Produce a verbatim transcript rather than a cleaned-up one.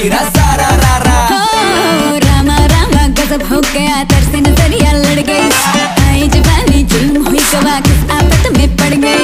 रा सारा रा रा। हो रामा रामा गजब हो गया, तरसे नजरिया लड़ गई, आई जवानी जुल्म हुई गवा, किस आफत में पड़ गई।